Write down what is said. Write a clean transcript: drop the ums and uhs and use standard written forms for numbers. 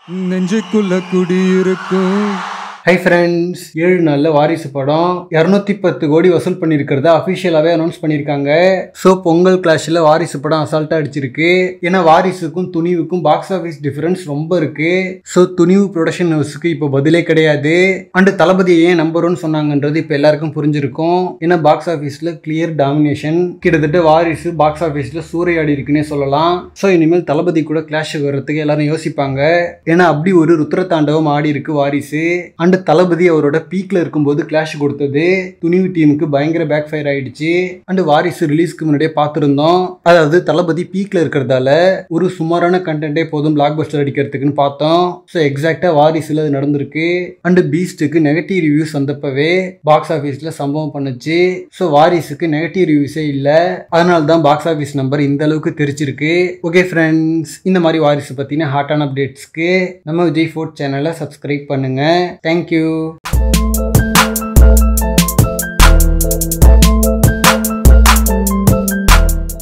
நெஞ்சுக்குள்ள குடியிருக்கும். Hi friends, 7 நாளில் வாரிசு படம் 210 கோடி வசூல் பண்ணியிருக்கிறத அஃபிஷியலாகவே அனௌன்ஸ் பண்ணியிருக்காங்க. ஸோ பொங்கல் கிளாஷில் வாரிசு படம் அசால்ட்டாக அடிச்சிருக்கு. ஏன்னா வாரிசுக்கும் துணிவுக்கும் பாக்ஸ் ஆஃபீஸ் டிஃபரன்ஸ் ரொம்ப இருக்கு. ஸோ துணிவு ப்ரொடக்ஷன் ஹவுஸுக்கு இப்போ பதிலே கிடையாது. அண்ட் தளபதி ஏன் நம்பர் 1 சொன்னாங்கன்றது இப்போ எல்லாருக்கும் புரிஞ்சிருக்கும். ஏன்னா பாக்ஸ் ஆஃபீஸில் கிளியர் டாமினேஷன். கிட்டத்தட்ட வாரிசு பாக்ஸ் ஆஃபீஸில் சூறையாடி இருக்குன்னே சொல்லலாம். ஸோ இனிமேல் தளபதி கூட கிளாஷ் வர்றதுக்கு எல்லாரும் யோசிப்பாங்க. ஏன்னா அப்படி ஒரு ருத்ரதாண்டவம் ஆடி இருக்கு வாரிசு. அண்ட் தளபதி அவரோட பீக்ல இருக்கும்போது கிளாஷ் கொடுத்தது துணிவு டீமுக்கு பயங்கர பேக் ஃபயர் ஆயிடுச்சு. அண்ட் வாரிசு ரிலீஸ்க்கு முன்னாடியே பார்த்துருந்தோம். அதாவது தளபதி பீக்ல இருக்கிறதால ஒரு சுமாரான கண்டென்ட்டே போதும் பிளாக் பஸ்டர் அடிக்கிறதுக்குன்னு பார்த்தோம். ஸோ எக்ஸாக்டா வாரிசுல அது நடந்திருக்கு. அண்ட் பீஸ்டுக்கு நெகட்டிவ் ரிவ்யூஸ் வந்தப்பவே பாக்ஸ் ஆஃபீஸ்ல சம்பவம் பண்ணுச்சு. ஸோ வாரிசுக்கு நெகட்டிவ் ரிவ்யூஸே இல்லை. அதனால தான் பாக்ஸ் ஆஃபீஸ் நம்பர் இந்த அளவுக்கு தெரிச்சிருக்கு. ஓகே ஃப்ரெண்ட்ஸ், இந்த மாதிரி வாரிசு பத்தின ஹாட்டான அப்டேட்ஸ்க்கு நம்ம விஜய் ஃபோர்ட் சேனலை சப்ஸ்கிரைப் பண்ணுங்க. Thank you.